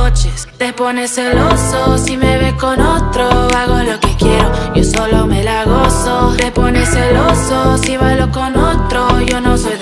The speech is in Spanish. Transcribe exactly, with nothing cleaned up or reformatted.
noches. Te pones celoso si me ves con otro. Hago lo que quiero, yo solo me la gozo. Te pones celoso si bailo con otro. Yo no soy